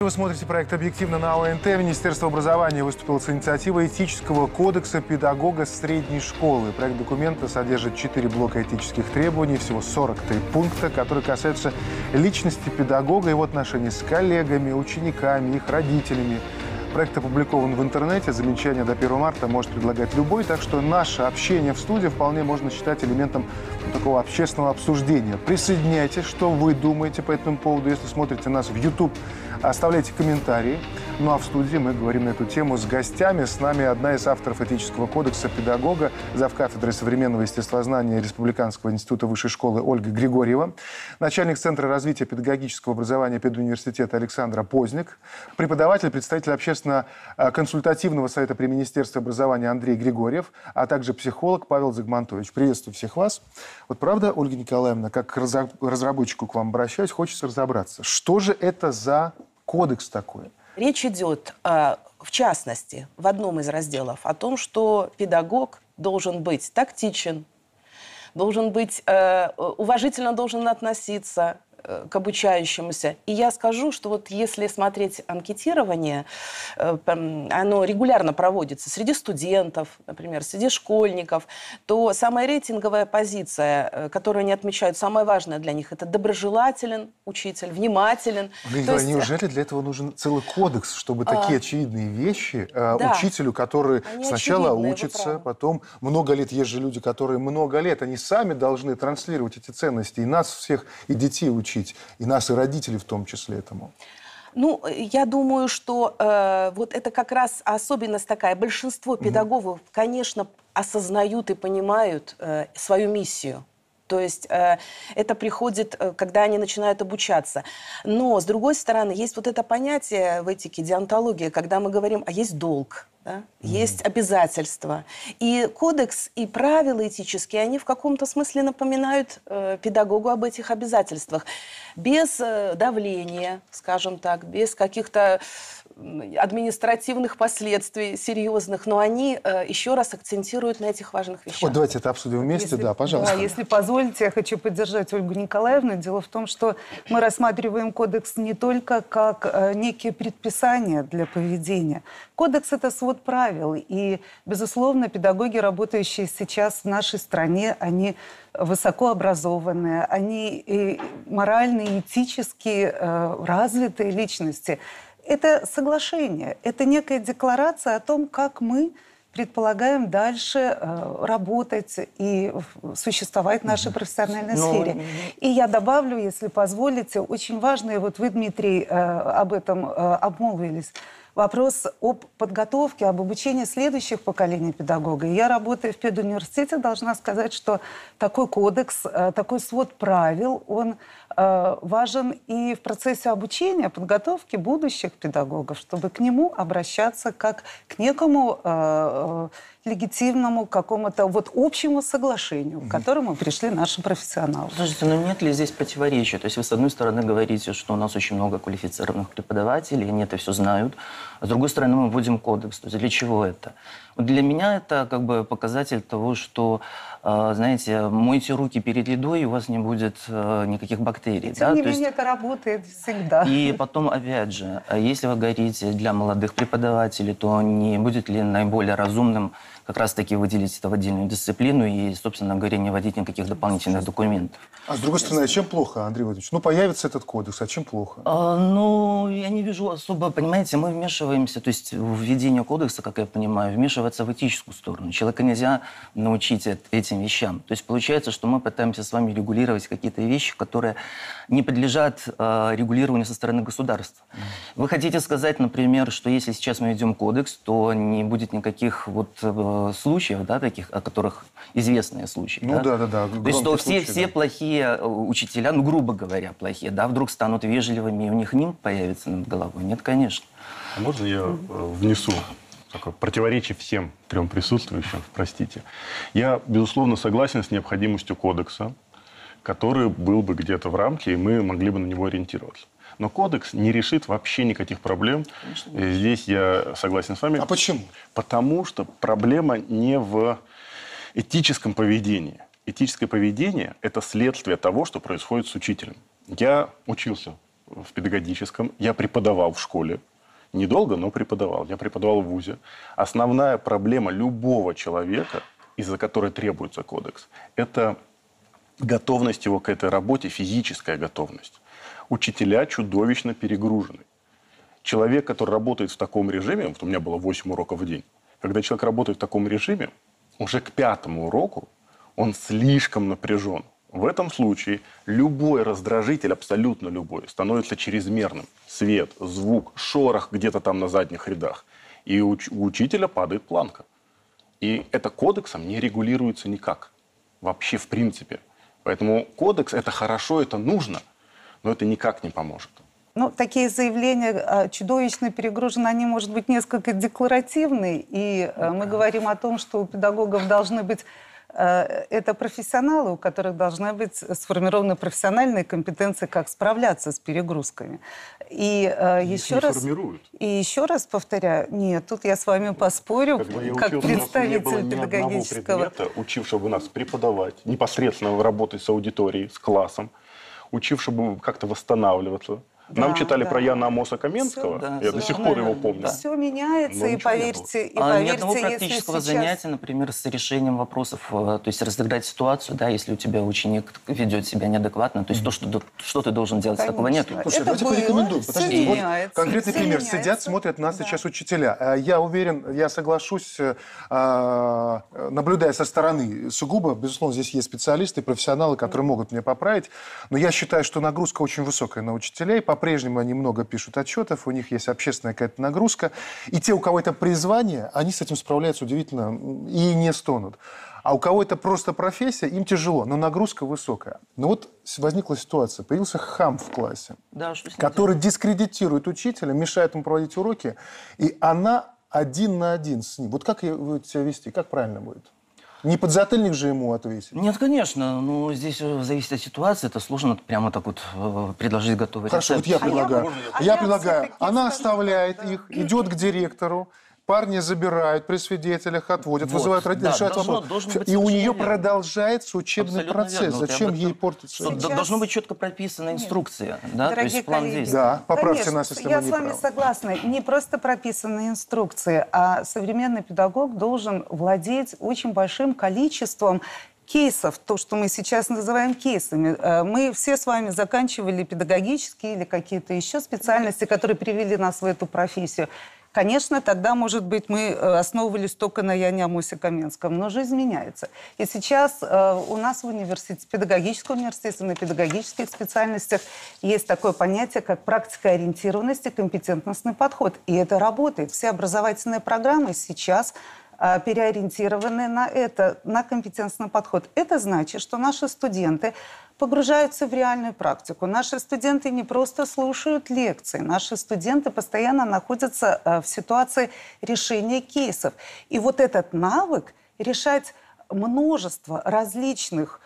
Вы смотрите проект «Объективно» на ОНТ. Министерство образования выступило с инициативой этического кодекса педагога средней школы. Проект документа содержит 4 блока этических требований, всего 43 пункта, которые касаются личности педагога, его отношений с коллегами, учениками, их родителями. Проект опубликован в интернете. Замечания до 1 марта может предлагать любой, так что наше общение в студии вполне можно считать элементом такого общественного обсуждения. Присоединяйтесь, что вы думаете по этому поводу. Если смотрите нас в YouTube, оставляйте комментарии. Ну а в студии мы говорим на эту тему с гостями. С нами одна из авторов этического кодекса педагога, завкафедры современного естествознания Республиканского института высшей школы Ольга Григорьева, начальник Центра развития педагогического образования педуниверситета Александра Позник, преподаватель, представитель общественно-консультативного совета при Министерстве образования Андрей Григорьев, а также психолог Павел Загмантович. Приветствую всех вас. Вот правда, Ольга Николаевна, как к разработчику к вам обращаюсь, хочется разобраться, что же это за кодекс такой? Речь идет, в частности, в одном из разделов о том, что педагог должен быть тактичен, должен быть, уважительно должен относиться к обучающемуся. И я скажу, что вот если смотреть анкетирование, оно регулярно проводится среди студентов, например, среди школьников, то самая рейтинговая позиция, которую они отмечают, самое важное для них, это доброжелателен учитель, внимателен. Неужели для этого нужен целый кодекс, чтобы такие очевидные вещи учителю, который сначала учится, потом много лет, есть же люди, которые много лет, они сами должны транслировать эти ценности, и нас всех, и детей учить, и нас, и родителей в том числе этому? Ну, я думаю, что вот это как раз особенность такая. Большинство педагогов, конечно, осознают и понимают свою миссию. То есть это приходит, когда они начинают обучаться. Но, с другой стороны, есть вот это понятие в этике, деонтология, когда мы говорим, а есть долг. Да? Есть обязательства. И кодекс, и правила этические, они в каком-то смысле напоминают педагогу об этих обязательствах. Без давления, скажем так, без каких-то административных последствий серьезных, но они еще раз акцентируют на этих важных вещах. Вот давайте это обсудим вместе, пожалуйста. Да, если позволите, я хочу поддержать Ольгу Николаевну. Дело в том, что мы рассматриваем кодекс не только как некие предписания для поведения. Кодекс – это свод правил, и, безусловно, педагоги, работающие сейчас в нашей стране, они высокообразованные, они и морально, и этически развитые личности. Это соглашение, это некая декларация о том, как мы предполагаем дальше работать и существовать в нашей профессиональной сфере. И я добавлю, если позволите, очень важно, и вот вы, Дмитрий, об этом обмолвились, вопрос об подготовке, об обучении следующих поколений педагога. И я, работая в педуниверситете, должна сказать, что такой кодекс, такой свод правил, он важен и в процессе обучения, подготовки будущих педагогов, чтобы к нему обращаться как к некому легитимному какому-то вот общему соглашению, к которому пришли наши профессионалы. Слушайте, ну нет ли здесь противоречия? То есть вы, с одной стороны, говорите, что у нас очень много квалифицированных преподавателей, они это все знают, а с другой стороны, мы вводим кодекс. То есть для чего это? Вот для меня это как бы показатель того, что, знаете, мойте руки перед едой, и у вас не будет никаких бактерий. Тем не менее, это работает всегда. И потом, опять же, если вы говорите для молодых преподавателей, то не будет ли наиболее разумным как раз-таки выделить это в отдельную дисциплину и, собственно говоря, не вводить никаких дополнительных документов? А с другой стороны, а чем плохо, Андрей Владимирович? Ну, появится этот кодекс, а чем плохо? Ну, я не вижу особо, понимаете, мы вмешиваемся, то есть в введение кодекса, как я понимаю, вмешиваться в этическую сторону. Человека нельзя научить этим вещам. То есть получается, что мы пытаемся с вами регулировать какие-то вещи, которые не подлежат регулированию со стороны государства. Вы хотите сказать, например, что если сейчас мы ведем кодекс, то не будет никаких вот случаев, да, таких, о которых известные случаи. Ну да. То есть что все плохие учителя, ну, грубо говоря, плохие, да, вдруг станут вежливыми, и у них нимб появится над головой? Нет, конечно. А можно я внесу такое противоречие всем трем присутствующим, простите? Я, безусловно, согласен с необходимостью кодекса, который был бы где-то в рамке, и мы могли бы на него ориентироваться. Но кодекс не решит вообще никаких проблем. Здесь я согласен с вами. А почему? Потому что проблема не в этическом поведении. Этическое поведение – это следствие того, что происходит с учителем. Я учился в педагогическом, я преподавал в школе. Недолго, но преподавал. Я преподавал в вузе. Основная проблема любого человека, из-за которой требуется кодекс, это готовность его к этой работе, физическая готовность. Учителя чудовищно перегружены. Человек, который работает в таком режиме, вот у меня было 8 уроков в день, когда человек работает в таком режиме, уже к 5-му уроку он слишком напряжен. В этом случае любой раздражитель, абсолютно любой, становится чрезмерным. Свет, звук, шорох где-то там на задних рядах. И у учителя падает планка. И это кодексом не регулируется никак. Вообще, в принципе. Поэтому кодекс – это хорошо, это нужно, но это никак не поможет. Ну, такие заявления чудовищно перегружены, они, может быть, несколько декларативны. И мы говорим о том, что у педагогов должны быть это профессионалы, у которых должна быть сформирована профессиональная компетенция, как справляться с перегрузками. И еще раз повторяю, нет, тут я с вами поспорю, как представитель педагогического. Учившего нас преподавать, непосредственно работать с аудиторией, с классом, учившего как-то восстанавливаться. Нам читали про Яна Амоса Каменского, я до сих пор его помню. Все меняется, и поверьте, ни одного практического занятия, например, с решением вопросов, то есть разыграть ситуацию, да, если у тебя ученик ведет себя неадекватно, то есть то, что ты должен делать, такого нет. Слушай, давайте порекомендуем. Подождите, вот конкретный пример. Сидят, смотрят нас сейчас учителя. Я уверен, я соглашусь, наблюдая со стороны, сугубо, безусловно, здесь есть специалисты, профессионалы, которые могут меня поправить, но я считаю, что нагрузка очень высокая на учителей. По-прежнему они много пишут отчетов, у них есть общественная какая-то нагрузка. И те, у кого это призвание, они с этим справляются удивительно и не стонут. А у кого это просто профессия, им тяжело, но нагрузка высокая. Но вот возникла ситуация. Появился хам в классе, который дискредитирует учителя, мешает ему проводить уроки, и она 1 на 1 с ним. Вот как себя вести, как правильно будет? Не подзатыльник же ему ответить? Нет, конечно. Ну, здесь зависит от ситуации. Это сложно прямо так вот предложить готовый рецепт. Хорошо, вот я предлагаю. Она оставляет их, идет к директору, парни забирают, при свидетелях отводят, вызывают родителей, решают вопрос. И у нее продолжается учебный процесс. Зачем ей портить? Должна быть четко прописана инструкция, да, то есть план действий. Да, поправьте нас, если мы не правы. Я с вами согласна. Не просто прописанные инструкции, а современный педагог должен владеть очень большим количеством кейсов, то, что мы сейчас называем кейсами. Мы все с вами заканчивали педагогические или какие-то еще специальности, которые привели нас в эту профессию. Конечно, тогда, может быть, мы основывались только на Яне Амосе Каменском, но жизнь меняется. И сейчас у нас в университете, педагогическом университете, на педагогических специальностях есть такое понятие, как практикоориентированность и компетентностный подход. И это работает. Все образовательные программы сейчас переориентированы на это, на компетентностный подход. Это значит, что наши студенты погружаются в реальную практику. Наши студенты не просто слушают лекции, наши студенты постоянно находятся в ситуации решения кейсов. И вот этот навык решать множество различных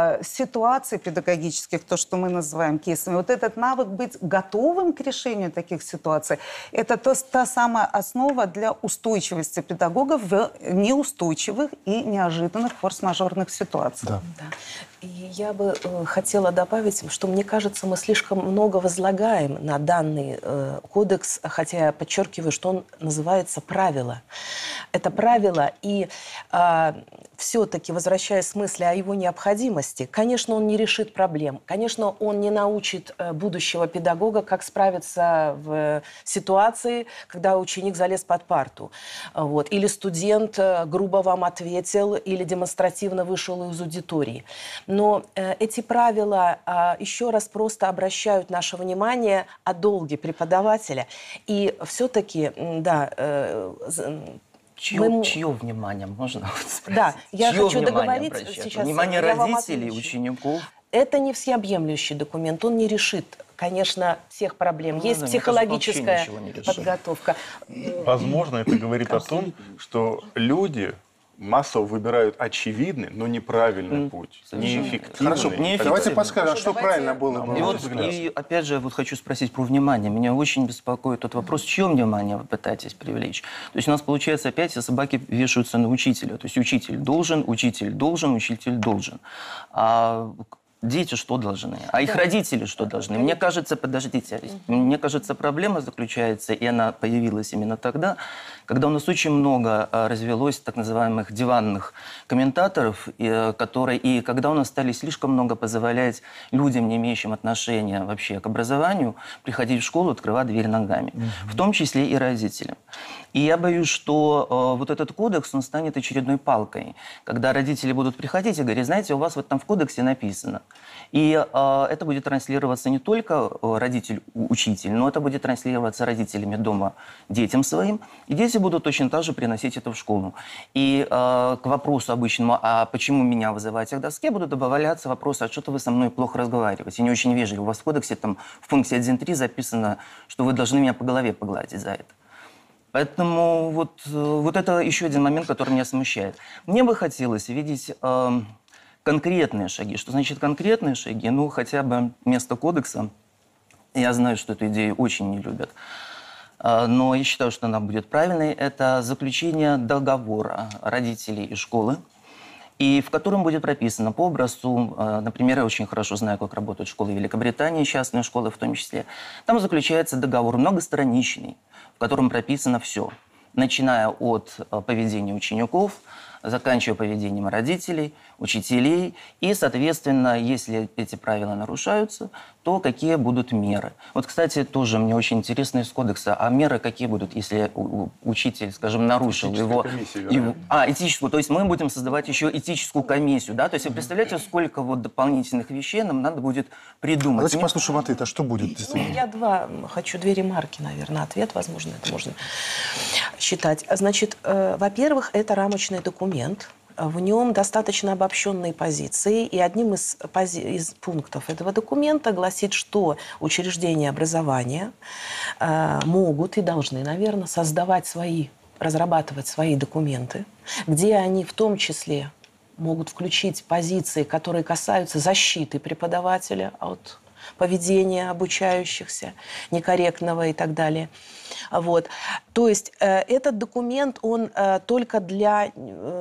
ситуаций педагогических, то, что мы называем кейсами, вот этот навык быть готовым к решению таких ситуаций, это та самая основа для устойчивости педагогов в неустойчивых и неожиданных форс-мажорных ситуациях. Да. И я бы хотела добавить, что, мне кажется, мы слишком много возлагаем на данный кодекс, хотя я подчеркиваю, что он называется «правила». Это правило, и все-таки, возвращаясь к мысли о его необходимости, конечно, он не решит проблем, конечно, он не научит будущего педагога, как справиться в ситуации, когда ученик залез под парту, вот, или студент грубо вам ответил, или демонстративно вышел из аудитории. Но эти правила еще раз просто обращают наше внимание о долге преподавателя. И все-таки, да... Чье внимание можно спросить? Да, я Чье хочу договорить обращать? сейчас. Внимание родителей, учеников? Это не всеобъемлющий документ, он не решит, конечно, всех проблем. Есть психологическая подготовка. Возможно, это говорит о том, что люди массово выбирают очевидный, но неправильный путь. Неэффективный. Хорошо, давайте подскажем, что правильно было бы. И опять же, вот хочу спросить про внимание. Меня очень беспокоит тот вопрос, чье внимание вы пытаетесь привлечь. То есть у нас получается опять все собаки вешаются на учителя. То есть учитель должен, учитель должен, учитель должен. А дети что должны, а их родители что должны. Мне кажется, подождите, мне кажется, проблема заключается, и она появилась именно тогда, когда у нас очень много развелось так называемых диванных комментаторов, и когда у нас стали слишком много позволять людям, не имеющим отношения вообще к образованию, приходить в школу, открывать дверь ногами, в том числе и родителям. И я боюсь, что вот этот кодекс, он станет очередной палкой, когда родители будут приходить и говорить, знаете, у вас вот там в кодексе написано. И это будет транслироваться не только родитель-учитель, но это будет транслироваться родителями дома детям своим. И дети будут точно так же приносить это в школу. И к вопросу обычному, а почему меня вызываете к доске, будут добавляться вопросы, а что-то вы со мной плохо разговариваете, не очень вежливо. У вас в кодексе там в пункте 1.3 записано, что вы должны меня по голове погладить за это. Поэтому вот это еще один момент, который меня смущает. Мне бы хотелось видеть конкретные шаги. Что значит конкретные шаги? Ну, хотя бы вместо кодекса. Я знаю, что эту идею очень не любят. Но я считаю, что она будет правильной. Это заключение договора родителей и школы, и в котором будет прописано по образцу, например, я очень хорошо знаю, как работают школы Великобритании, частные школы в том числе. Там заключается договор многостраничный, в котором прописано все, начиная от поведения учеников, заканчивая поведением родителей, учителей. И, соответственно, если эти правила нарушаются, то какие будут меры. Вот, кстати, тоже мне очень интересно из кодекса, а меры какие будут, если учитель, скажем, нарушил его... этическую. То есть мы будем создавать еще этическую комиссию, да? То есть вы представляете, сколько вот дополнительных вещей нам надо будет придумать. Давайте послушаем ответ, а что будет действительно? Я хочу две ремарки, наверное, ответ, возможно, это можно считать. Значит, во-первых, это рамочный документ. В нем достаточно обобщенные позиции, и одним из пунктов этого документа гласит, что учреждения образования могут и должны, наверное, разрабатывать свои документы, где они в том числе могут включить позиции, которые касаются защиты преподавателя от поведения обучающихся, некорректного и так далее. Вот. То есть этот документ, он только для...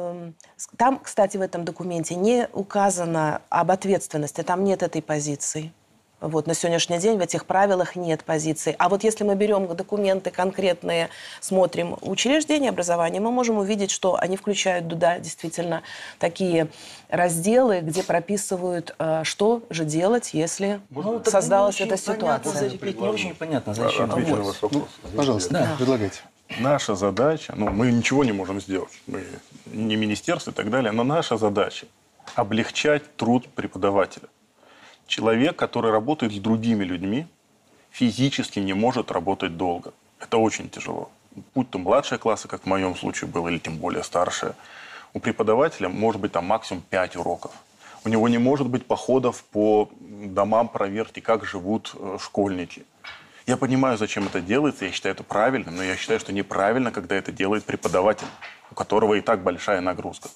Там, кстати, в этом документе не указано об ответственности, там нет этой позиции. Вот, на сегодняшний день в этих правилах нет позиции. А вот если мы берем документы конкретные, смотрим учреждения образования, мы можем увидеть, что они включают туда действительно такие разделы, где прописывают, что же делать, если создалась эта ситуация. Не очень понятно, зачем. Отвечу на ваш вопрос. Пожалуйста, предлагайте. Наша задача, мы ничего не можем сделать, мы не министерство и так далее, но наша задача – облегчать труд преподавателя. Человек, который работает с другими людьми, физически не может работать долго. Это очень тяжело. Будь то младшие классы, как в моем случае было, или тем более старшие. У преподавателя может быть там максимум 5 уроков. У него не может быть походов по домам проверки, как живут школьники. Я понимаю, зачем это делается, я считаю это правильным, но я считаю, что неправильно, когда это делает преподаватель, у которого и так большая нагрузка.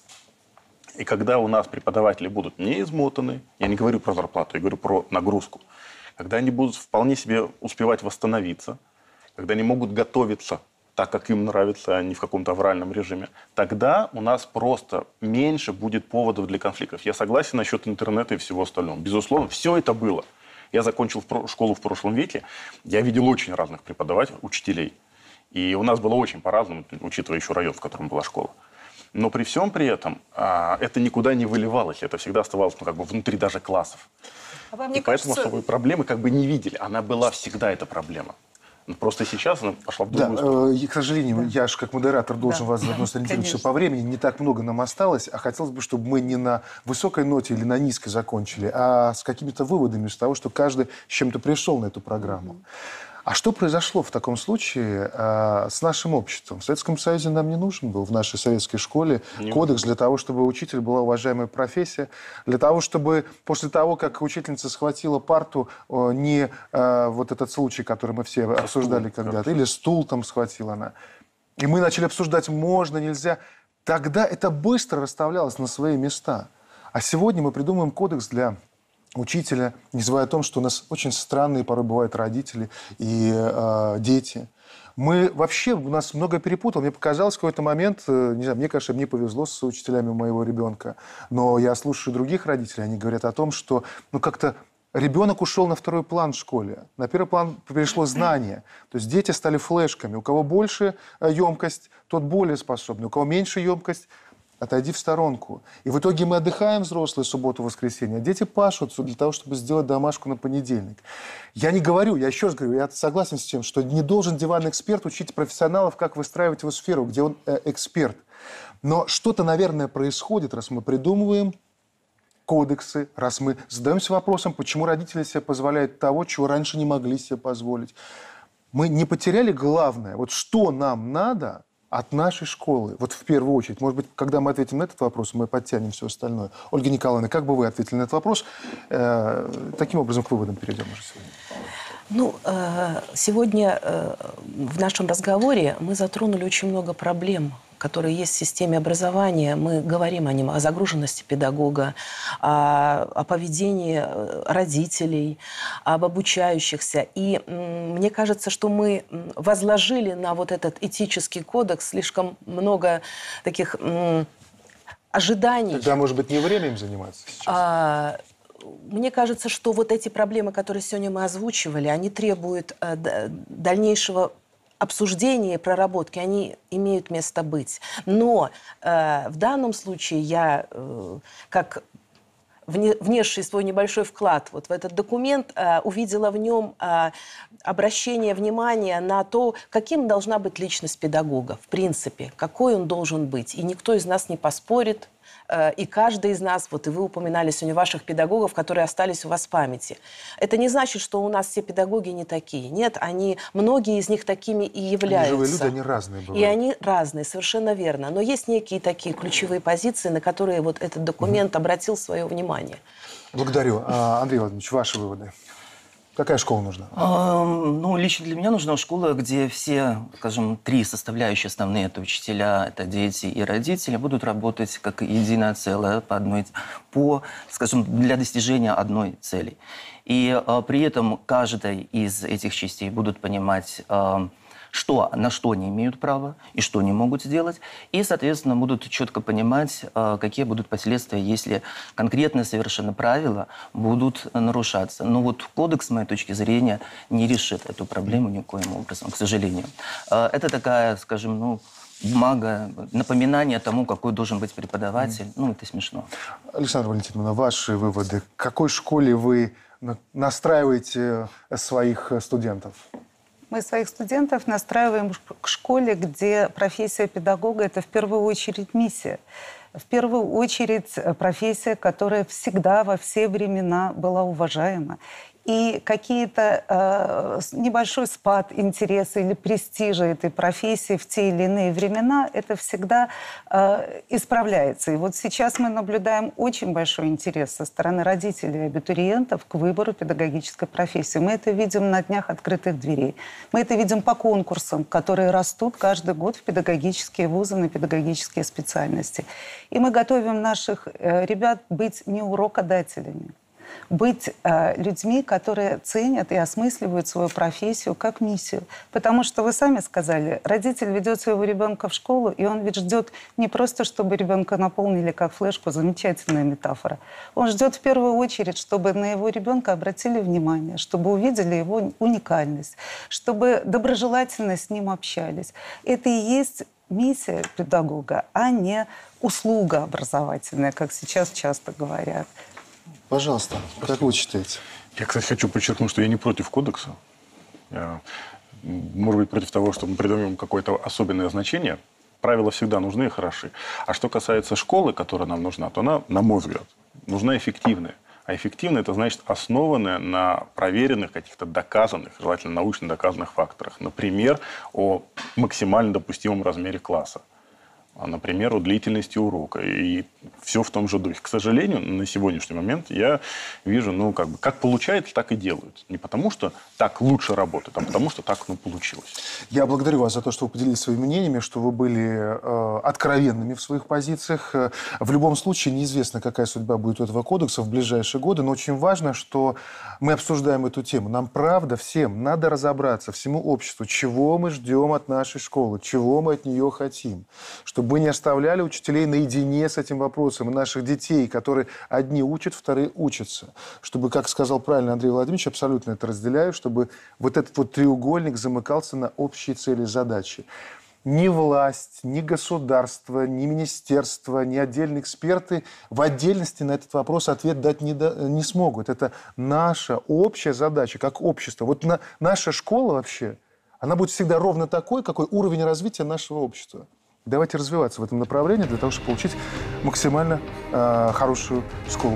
И когда у нас преподаватели будут не измотаны, я не говорю про зарплату, я говорю про нагрузку, когда они будут вполне себе успевать восстановиться, когда они могут готовиться так, как им нравится, а не в каком-то авральном режиме, тогда у нас просто меньше будет поводов для конфликтов. Я согласен насчет интернета и всего остального. Безусловно, все это было. Я закончил школу в прошлом веке, я видел очень разных преподавателей, учителей. И у нас было очень по-разному, учитывая еще район, в котором была школа. Но при всем при этом это никуда не выливалось. Это всегда оставалось внутри даже классов. А вам и не поэтому кажется... особой проблемы не видели. Она была всегда, эта проблема. Просто сейчас она пошла в другую сторону. И, к сожалению, я же как модератор должен вас заодно сориентировать, что по времени не так много нам осталось, а хотелось бы, чтобы мы не на высокой ноте или на низкой закончили, а с какими-то выводами из того, что каждый с чем-то пришел на эту программу. А что произошло в таком случае с нашим обществом? В Советском Союзе нам не нужен был в нашей советской школе кодекс для того, чтобы учитель была уважаемая профессия, для того, чтобы после того, как учительница схватила парту, не вот этот случай, который мы все обсуждали когда-то, или стул там схватила она, и мы начали обсуждать, можно, нельзя, тогда это быстро расставлялось на свои места. А сегодня мы придумываем кодекс для учителя, не забывая о том, что у нас очень странные порой бывают родители и дети. Мы вообще, у нас много перепутал. Мне показалось в какой-то момент, не знаю, мне кажется, мне повезло с учителями моего ребенка, но я слушаю других родителей, они говорят о том, что как-то ребенок ушел на второй план в школе. На первый план перешло знание. То есть дети стали флешками. У кого больше емкость, тот более способный. У кого меньше емкость, отойди в сторонку. И в итоге мы отдыхаем, взрослые, субботу, воскресенье, а дети пашут для того, чтобы сделать домашку на понедельник. Я не говорю, я еще раз говорю, я согласен с тем, что не должен диванный эксперт учить профессионалов, как выстраивать его сферу, где он эксперт. Но что-то, наверное, происходит, раз мы придумываем кодексы, раз мы задаемся вопросом, почему родители себе позволяют того, чего раньше не могли себе позволить. Мы не потеряли главное. Вот что нам надо от нашей школы, вот в первую очередь. Может быть, когда мы ответим на этот вопрос, мы подтянем все остальное. Ольга Николаевна, как бы вы ответили на этот вопрос? Таким образом, к выводам перейдем уже сегодня. Сегодня в нашем разговоре мы затронули очень много проблем, которые есть в системе образования. Мы говорим о нем, о загруженности педагога, о поведении родителей, об обучающихся. И мне кажется, что мы возложили на вот этот этический кодекс слишком много таких ожиданий. Тогда, может быть, не время им заниматься сейчас? Мне кажется, что вот эти проблемы, которые сегодня мы озвучивали, они требуют дальнейшего обсуждения и проработки, они имеют место быть. Но в данном случае я, как внесший свой небольшой вклад вот в этот документ, увидела в нем обращение внимания на то, каким должна быть личность педагога, в принципе, какой он должен быть. И никто из нас не поспорит, и каждый из нас, вот и вы упоминали сегодня ваших педагогов, которые остались у вас в памяти. Это не значит, что у нас все педагоги не такие. Нет, многие из них такими и являются. Они живые люди, они разные бывают. И они разные, совершенно верно. Но есть некие такие ключевые позиции, на которые вот этот документ обратил свое внимание. Благодарю. Андрей Владимирович, ваши выводы. Какая школа нужна? Лично для меня нужна школа, где все, скажем, три составляющие основные, это учителя, это дети и родители, будут работать как единое целое скажем, для достижения одной цели. И при этом каждая из этих частей будут понимать, на что они имеют право и что они могут сделать. И, соответственно, будут четко понимать, какие будут последствия, если конкретные совершенно правила будут нарушаться. Но вот кодекс, с моей точки зрения, не решит эту проблему никоим образом, к сожалению. Это такая, скажем, бумага, напоминание тому, какой должен быть преподаватель. Это смешно. Александра Валентиновна, ваши выводы. К какой школе вы настраиваете своих студентов? Мы своих студентов настраиваем к школе, где профессия педагога – это в первую очередь миссия. В первую очередь профессия, которая всегда, во все времена была уважаема. И какие-то небольшой спад интереса или престижа этой профессии в те или иные времена, это всегда исправляется. И вот сейчас мы наблюдаем очень большой интерес со стороны родителей и абитуриентов к выбору педагогической профессии. Мы это видим на днях открытых дверей. Мы это видим по конкурсам, которые растут каждый год в педагогические вузы, на педагогические специальности. И мы готовим наших ребят быть не урокодателями, быть людьми, которые ценят и осмысливают свою профессию как миссию. Потому что вы сами сказали, родитель ведет своего ребенка в школу, и он ведь ждет не просто, чтобы ребенка наполнили как флешку, замечательная метафора. Он ждет в первую очередь, чтобы на его ребенка обратили внимание, чтобы увидели его уникальность, чтобы доброжелательно с ним общались. Это и есть миссия педагога, а не услуга образовательная, как сейчас часто говорят. Пожалуйста, как вы считаете? Я, кстати, хочу подчеркнуть, что я не против кодекса. Я, может быть, против того, что мы придумаем какое-то особенное значение. Правила всегда нужны и хороши. А что касается школы, которая нам нужна, то она, на мой взгляд, нужна эффективная. А эффективная – это значит основанная на проверенных, каких-то доказанных, желательно научно доказанных факторах. Например, о максимально допустимом размере класса. Например, о длительности урока. И все в том же духе. К сожалению, на сегодняшний момент я вижу, ну, как получается, так и делают. Не потому, что так лучше работает, а потому, что так, получилось. Я благодарю вас за то, что вы поделились своими мнениями, что вы были откровенными в своих позициях. В любом случае, неизвестно, какая судьба будет у этого кодекса в ближайшие годы, но очень важно, что мы обсуждаем эту тему. Нам, правда, всем надо разобраться, всему обществу, чего мы ждем от нашей школы, чего мы от нее хотим. Чтобы мы не оставляли учителей наедине с этим вопросом, и наших детей, которые одни учат, вторые учатся. Чтобы, как сказал правильно Андрей Владимирович, абсолютно это разделяю, чтобы вот этот вот треугольник замыкался на общие цели и задачи. Ни власть, ни государство, ни министерство, ни отдельные эксперты в отдельности на этот вопрос ответ дать не смогут. Это наша общая задача, как общество. Вот наша школа вообще, она будет всегда ровно такой, какой уровень развития нашего общества. Давайте развиваться в этом направлении для того, чтобы получить максимально хорошую школу.